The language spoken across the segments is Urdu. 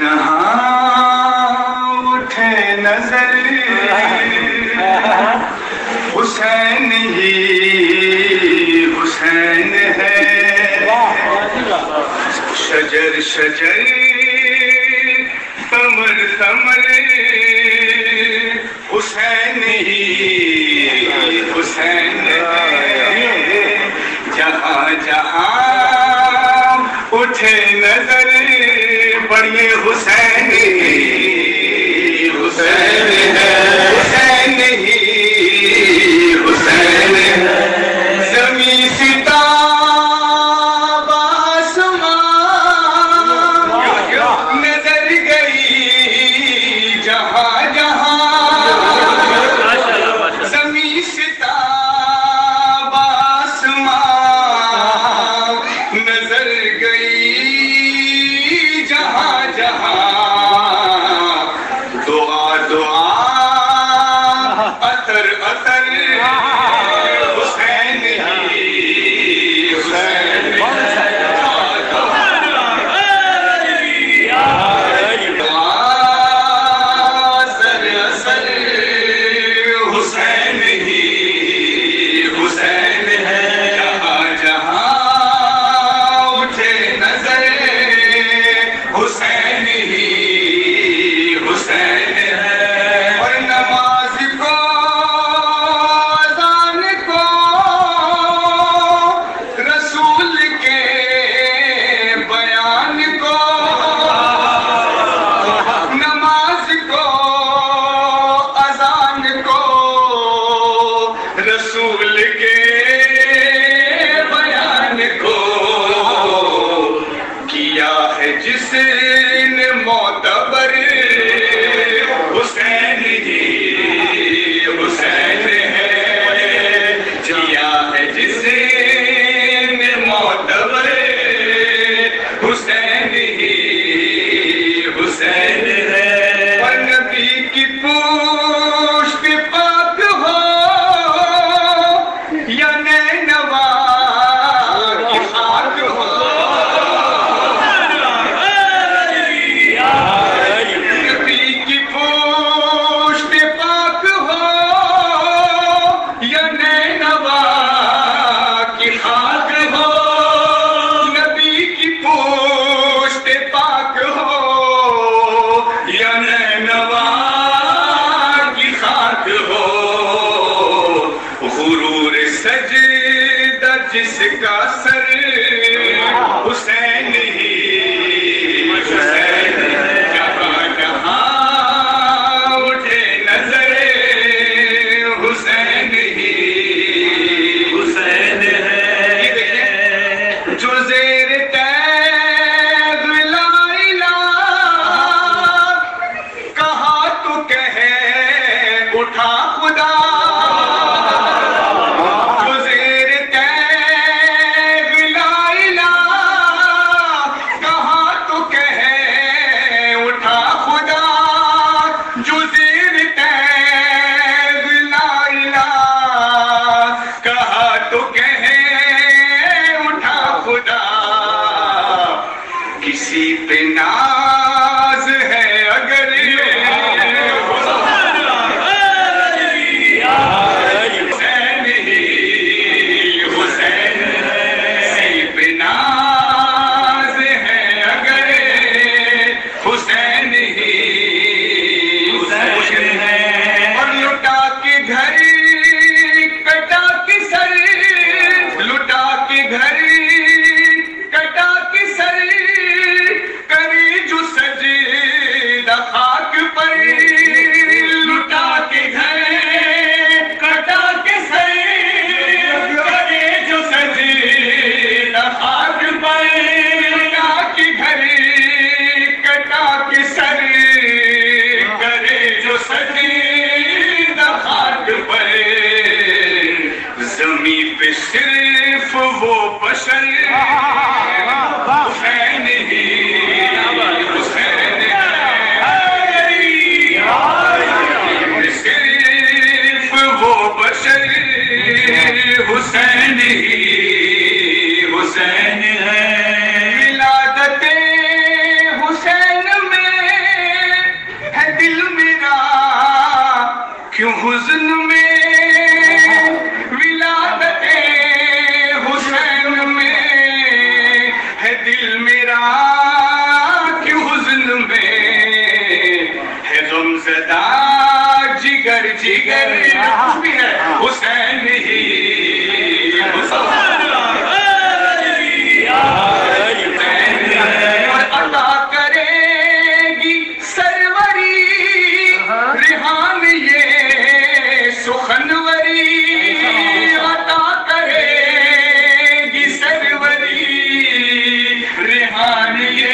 حسین ہی حسین ہے، شجر شجر ثمر ثمر حسین ہی حسین ہے، جہاں جہاں اٹھے نظر پڑھیے حسین ہی حسین ہے، حسین ہی حسین ہے، زمین ستارہ آسمان نظر گئی جہاں جہاں، زمین ستارہ آسمان نظر گئی جہاں جہاں، دعا دعا عطر عطر حسین ہی حسین اثر اثر حسین ہی حسین ہے، جہاں جہاں اٹھے نظر حسین ہی حسین ہے، اور نماز کو اذان کو رسول کے بیان کو، نماز کو اذان کو رسول کے بیان کو، کیا ہے جس نے معتبر حسین ہی حسین ہے، کیا ہے جس نے معتبر حسین ہی حسین ہے، اور نبی کی پشت پاک ہو یا نینوا کی خاک ہو، نبی کی پشت پاک ہو یا نینوا کی خاک ہو، نبی کی پشت پاک ہو یا نینوا کی خاک ہو، غرور سجدہ جس کا سر حسین ہی حسین ہے، جہاں جہاں اٹھے نظر حسین ہی حسین ہے، یہ دیکھیں جو زیر تیغ لا الہ کہا تو کہے اٹھا خدا، جو زیر تیغ لا الہ کہا تو کہے اٹھا خدا، جو زیر تیغ لا الہ کہا تو کہے اٹھا خدا، کسی پہ ناز ہے اگر حسین ہی حسین ہے، کسی پہ ناز ہے اگر حسین ہی حسین ہے، اور لٹا کے گھر کٹا کے سر، لٹا کے گھر کٹا کے سر، کرے جو سجدہ خاک پر، لٹا کے گھر کٹا کے سر، کرے جو سجدہ خاک پر، لٹا کے گھر کٹا کے سر، کرے جو سجدہ خاک پر، زمین پہ صرف وہ بشر حسین ہی حسین ہے، صرف وہ بشر حسین ہی حسین ہے، ولادت حسین میں حزن میں ولادت حسین میں ہے دل میرا کیوں حزن میں ہے غم زدہ جگر جگر کچھ بھی ہے حسین ہی عطا کرے گی سروری ریحان یہ سخنوری عطا کرے گی سروری ریحان یہ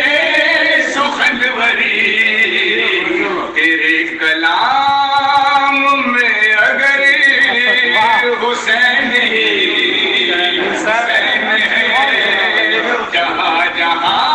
سخنوری تیرے کلام میں اگر حسین ہی حسین ہے جہاں جہاں